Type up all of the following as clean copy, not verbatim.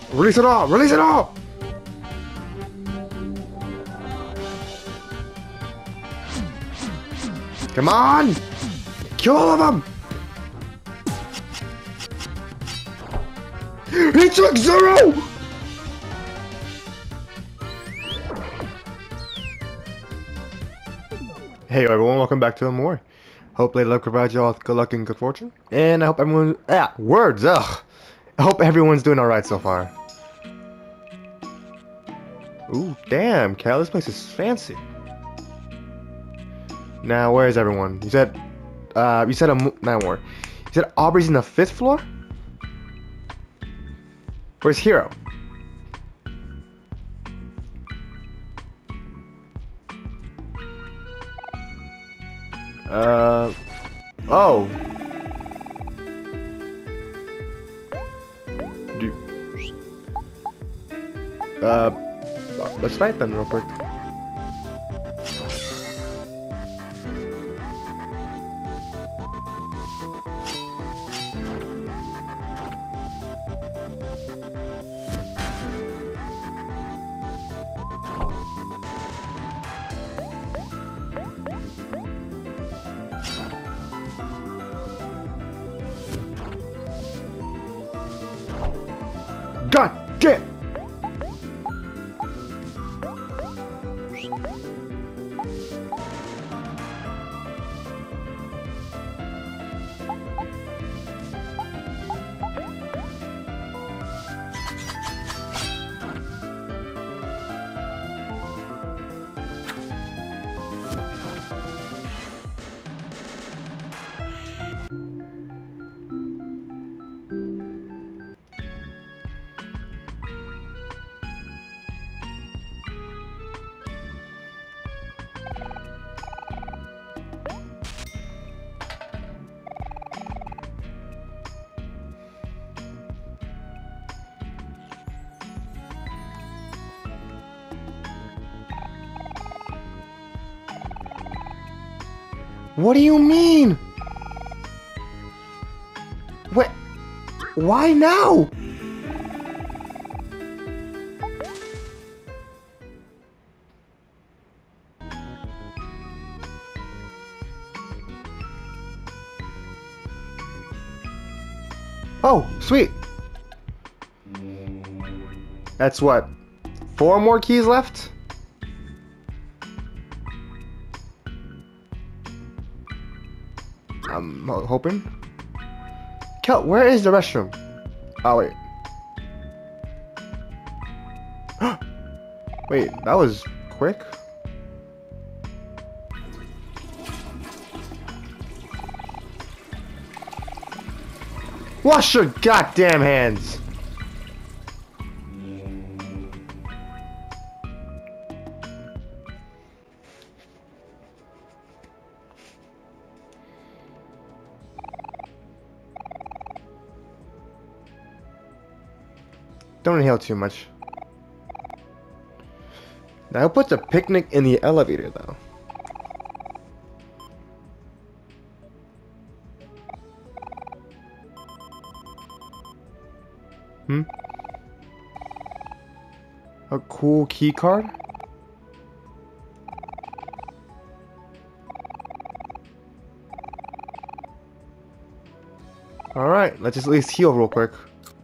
Release it all! Release it all! Come on! Kill all of them! He took 0! Hey everyone, welcome back to the more. Hope Lady Luck provides you all with good luck and good fortune. And I hope everyone... words, ugh! I hope everyone's doing alright so far. Ooh, damn, Cal, this place is fancy. Now, where is everyone? You said no more. You said Aubrey's in the 5th floor? Where's Hero? Oh. Let's fight them real quick. God damn! What do you mean? What? Why now? Oh, sweet. That's what? 4 more keys left? I'm hoping. Kel, where is the restroom? Oh, wait. Wait, that was quick. Wash your goddamn hands! Don't inhale too much. Now who puts a picnic in the elevator though? A cool key card? Alright, let's just at least heal real quick.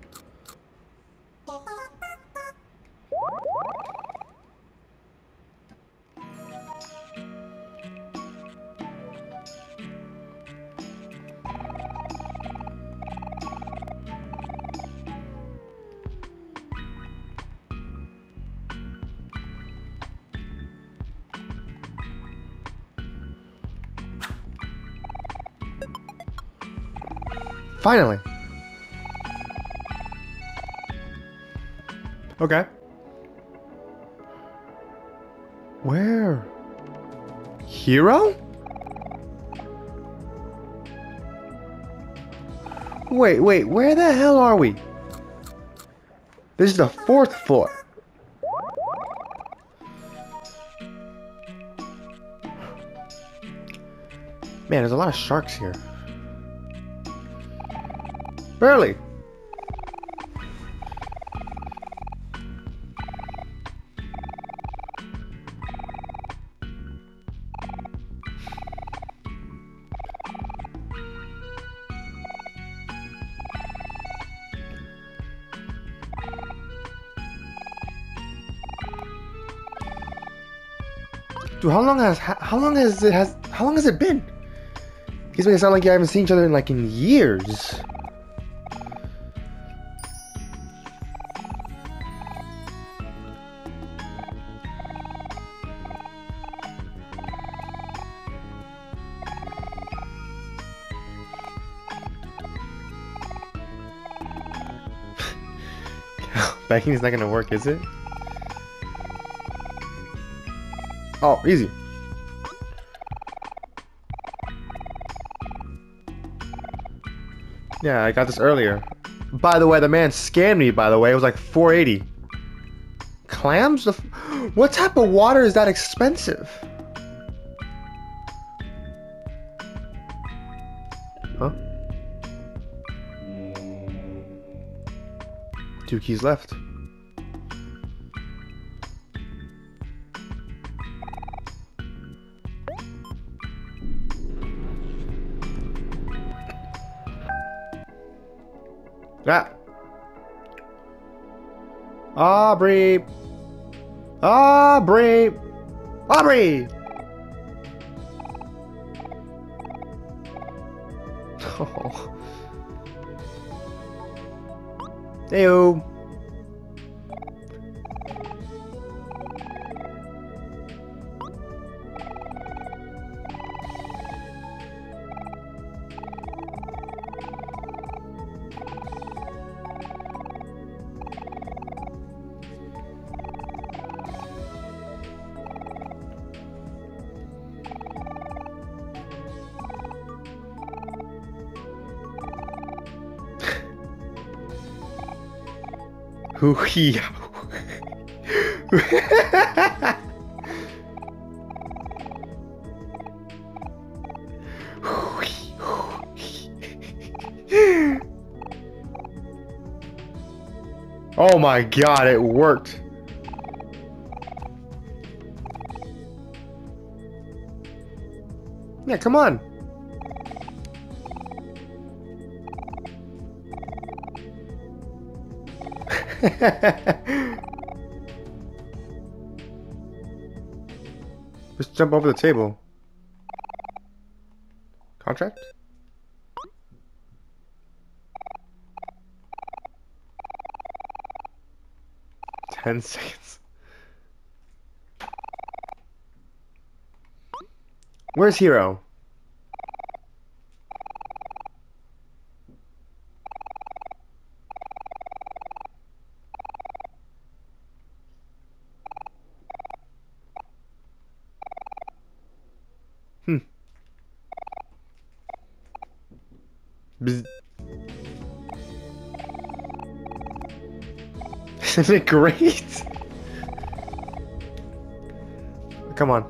Finally. Okay. Where? Hero? Wait, where the hell are we? This is the 4th floor. Man, there's a lot of sharks here. Barely. Dude, how long has it been? He's making it sound like you haven't seen each other in like in years. Banking is not gonna work, is it? Oh, easy. Yeah, I got this earlier. By the way, the man scammed me, by the way. It was like 480. Clams? What type of water is that expensive? Huh? 2 keys left. Ah. Aubrey. Aubrey. Aubrey. Oh. Heyo. Hoo-hee. Oh my god, it worked. Yeah, come on. Just jump over the table. Contract? Ten seconds. Where's Hero? Bzz. Isn't it great? Come on.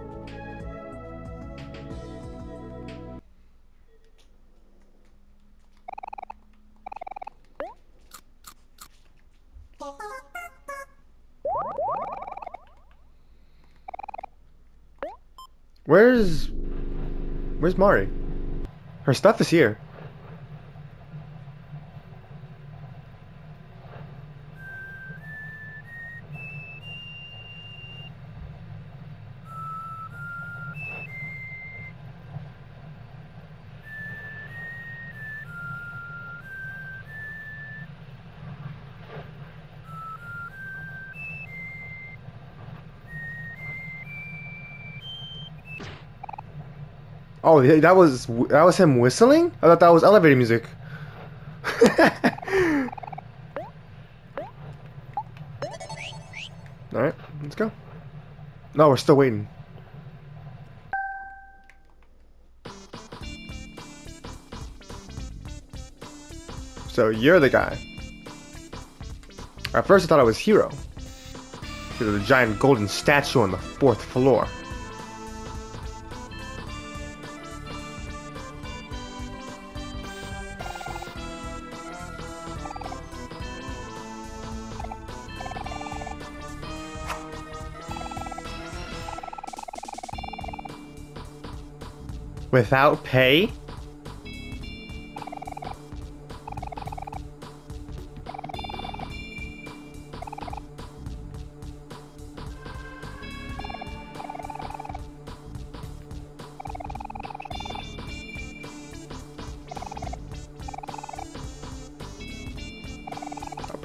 Where's Mari? Her stuff is here. Oh, that was him whistling? I thought that was elevator music. Alright, let's go. No, we're still waiting. So you're the guy. At first I thought it was Hero. Because of the giant golden statue on the 4th floor. Without pay?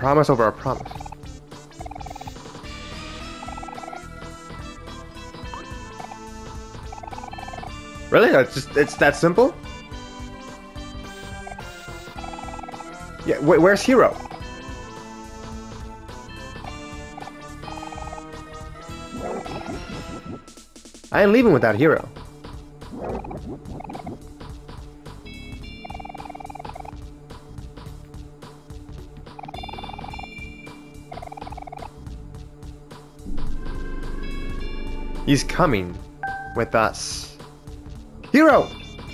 promise over a promise. Really? It's that simple? Yeah, where's Hero? I ain't leaving without Hero. He's coming with us. Hero!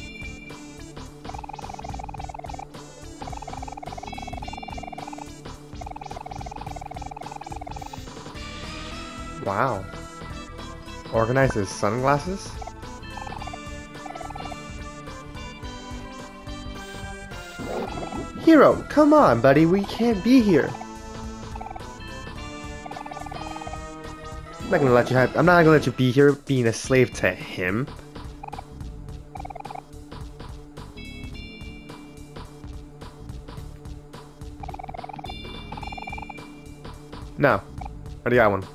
Wow. Organize his sunglasses? Hero, come on, buddy. We can't be here. I'm not gonna let you be here being a slave to him. No. Already got one.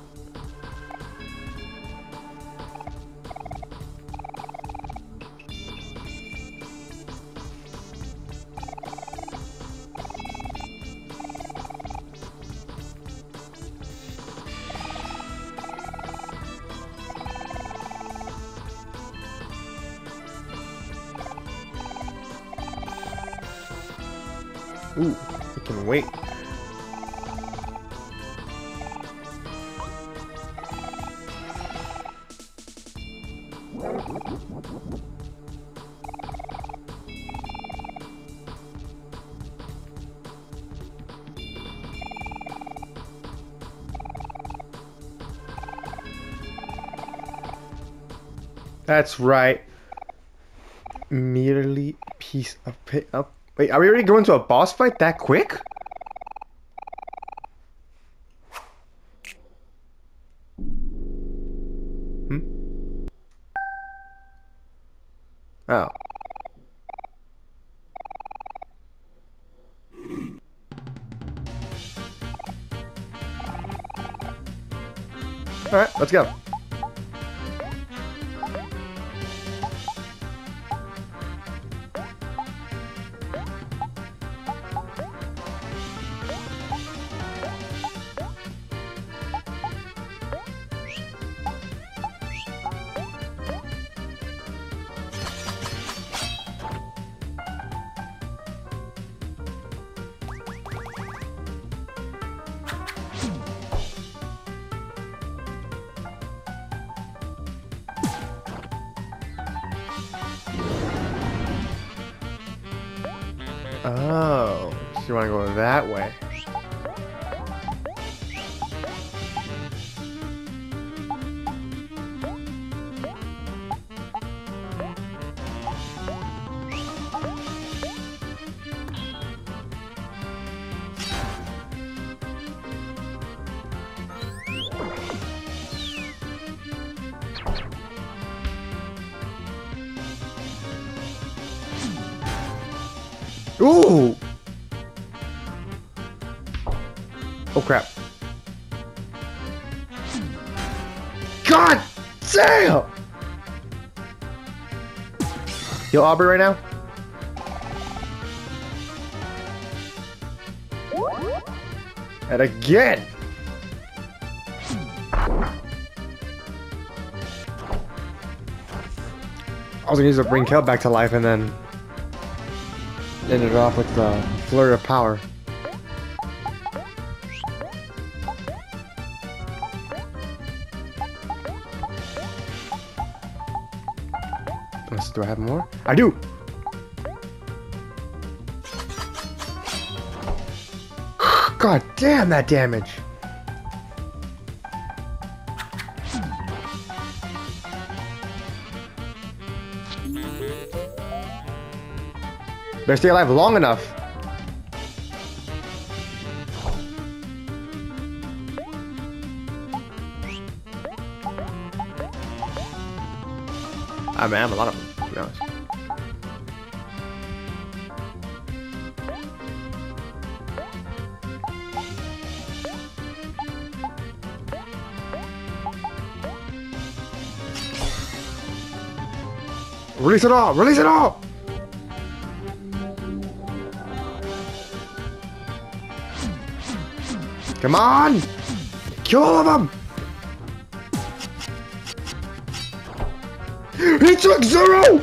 Ooh, we can wait. That's right. Merely piece of pit up. Wait, are we already going to a boss fight that quick? Oh. Alright, let's go. Oh, so you want to go that way. Ooh! Oh crap. God damn! Yo, Aubrey right now? And again! I was gonna use a bring Kel back to life and then ended it off with the flurry of power. Do I have more? I do! God damn that damage! Better stay alive long enough. I mean, I have a lot of them, to be honest. Release it all! Release it all! Come on! Kill all of them! He took 0!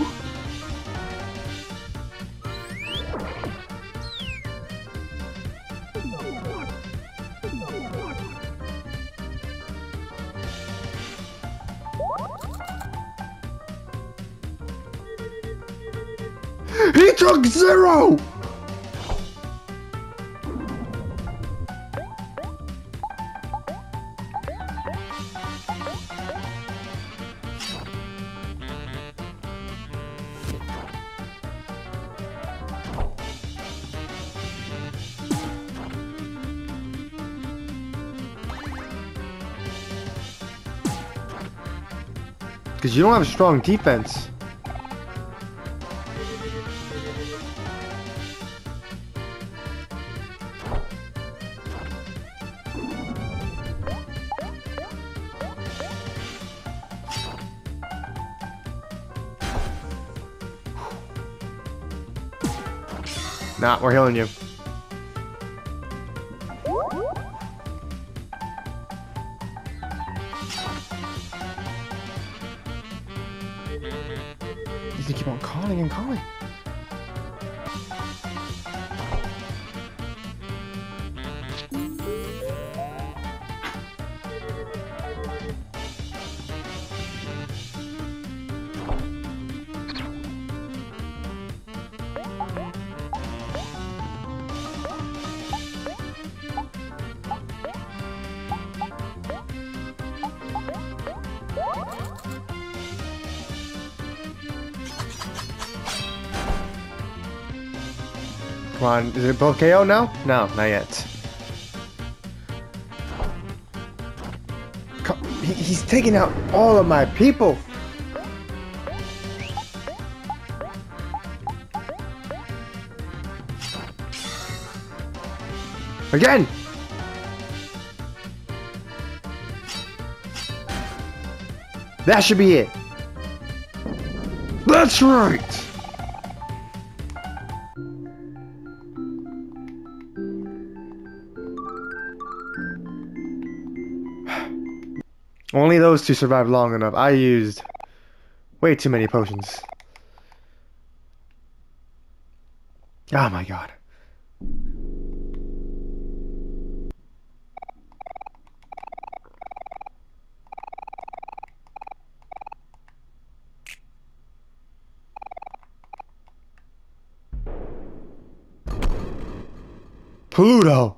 He took 0! Because you don't have a strong defense. Nah, we're healing you. He's gonna keep on calling and calling. Come on, is it both KO now? No, not yet. He's taking out all of my people. Again! That should be it. That's right! Only those two survived long enough. I used way too many potions. Oh my god. Pluto!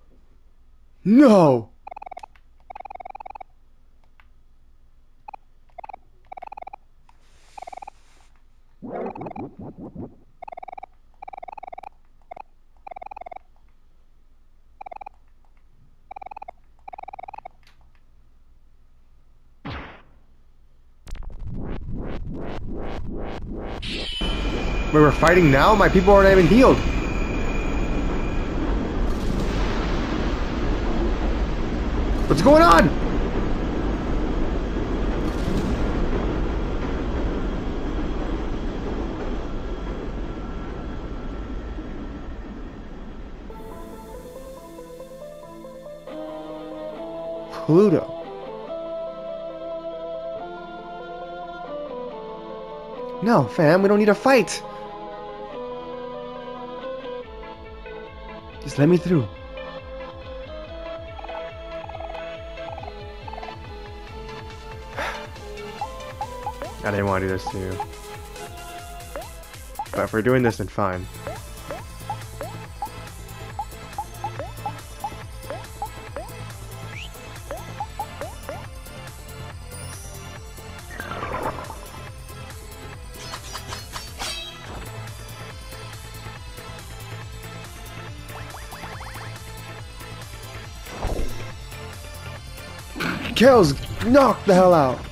No! We were fighting now? My people aren't even healed. What's going on? Pluto. No, fam, we don't need to fight. Just let me through. I didn't want to do this to you. But if we're doing this, then fine. Kills, knock the hell out.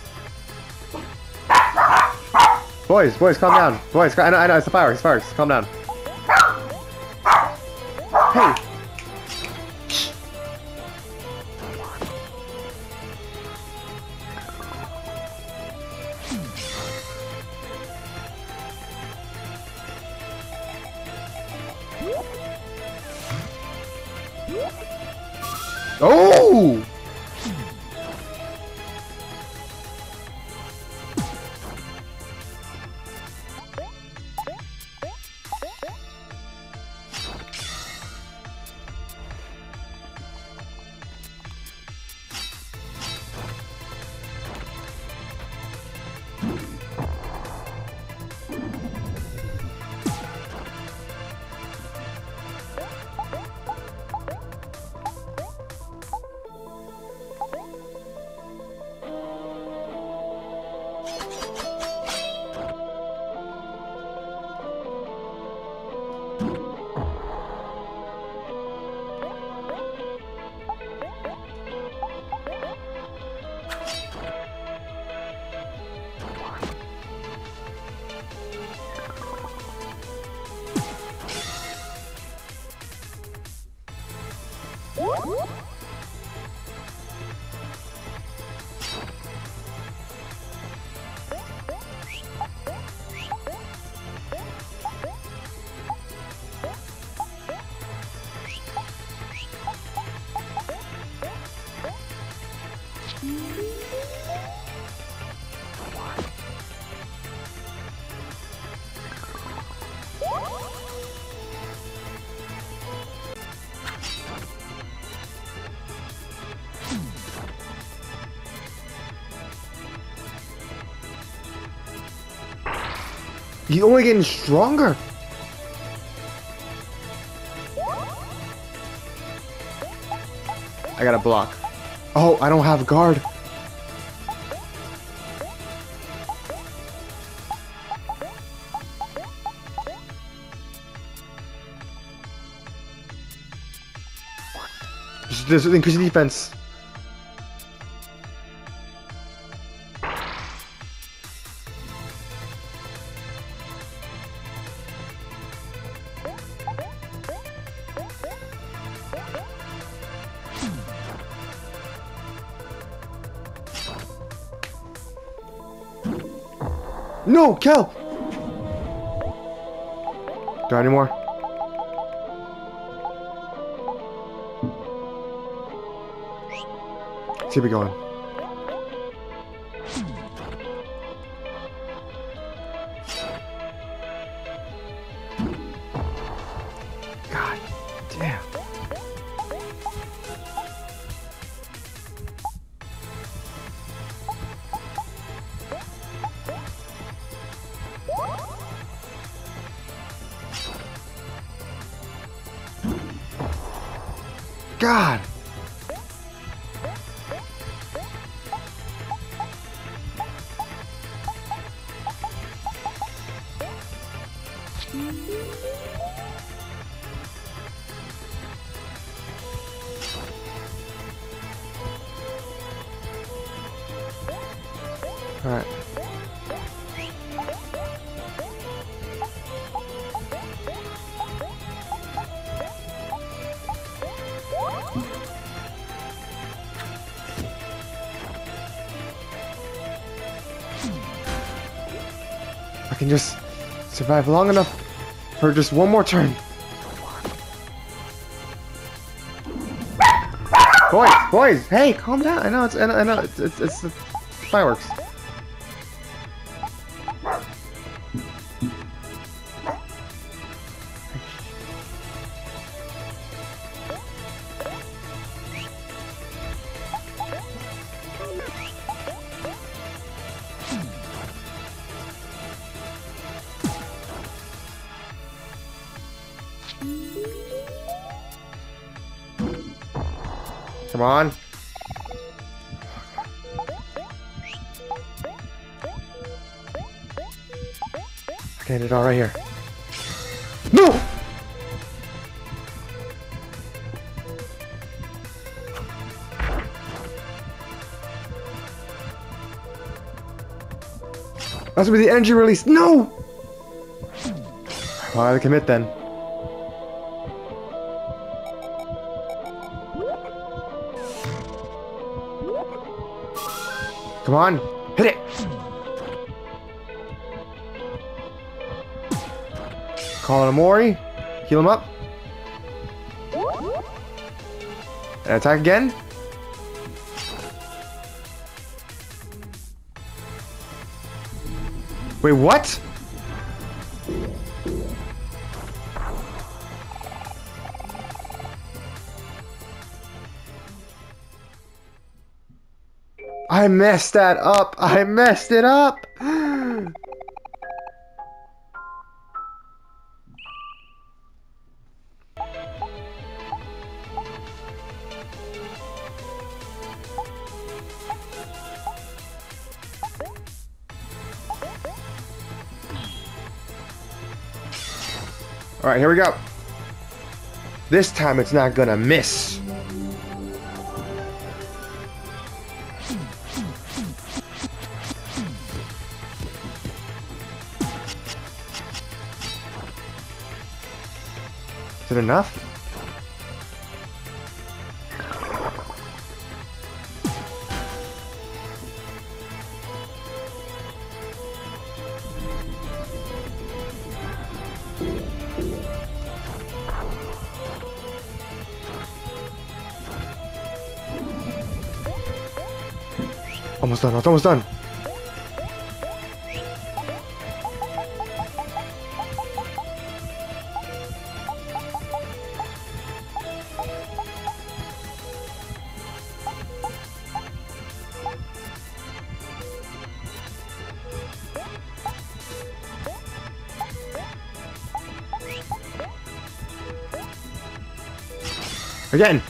Boys, calm down. Boys, I know, it's the fireworks, calm down. Hey. Oh! He's only getting stronger. I gotta block. Oh, I don't have guard. Just increase the defense. No, Kel! Do I any more? Let's keep it going. God damn. God. All right. I can just survive long enough for just one more turn. Boys, hey, calm down. I know it's the fireworks. Come on. I can hit it all right here. No! That's with the energy release. No! Well, I commit then. Come on, hit it! Call it Amori, heal him up. And attack again. Wait, what? I messed that up. I messed it up. Alright, here we go. This time it's not gonna miss. Is it enough? Almost done, it's almost done. Again.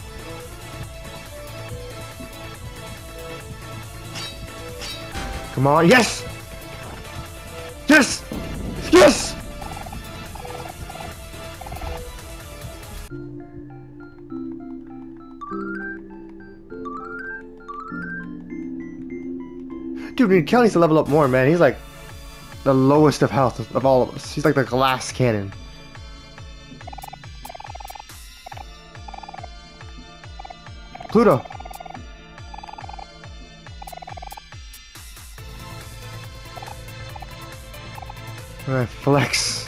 Come on, yes! Yes! Yes! Dude, Kel needs to level up more, man. He's like the lowest of health of all of us. He's like the glass cannon. Pluto. Alright, flex.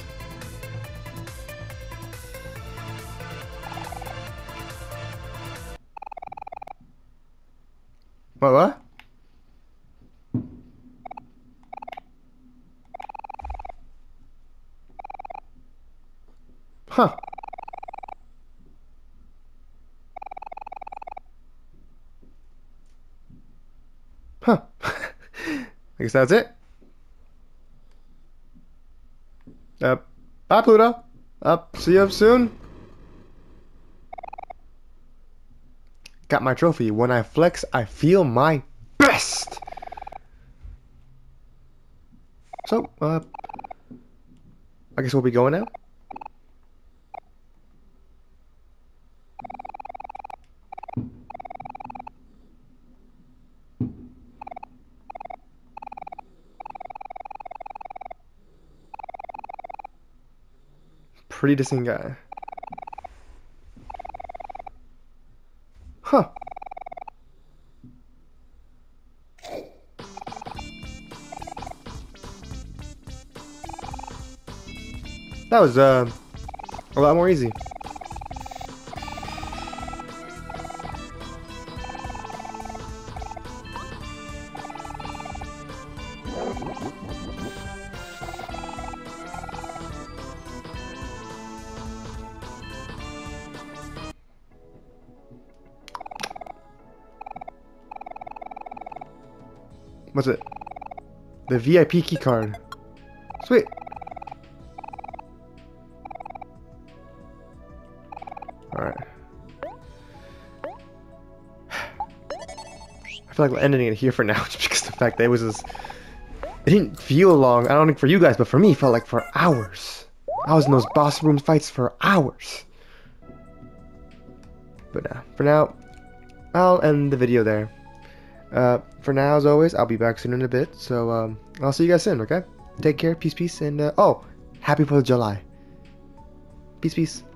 What? Huh. Huh. I guess that's it. Bye, Pluto. See you soon. Got my trophy. When I flex, I feel my best. So, I guess we'll be going now. Pretty decent guy. Huh. That was a lot more easy. What's it? The VIP key card. Sweet. Alright. I feel like we're ending it here for now, just because of the fact that it was just... It didn't feel long, I don't think for you guys, but for me, it felt like for hours. I was in those boss room fights for hours. But for now, I'll end the video there. For now, as always, I'll be back soon in a bit, so I'll see you guys soon, okay? Take care, peace, and oh, happy 4th of July. Peace.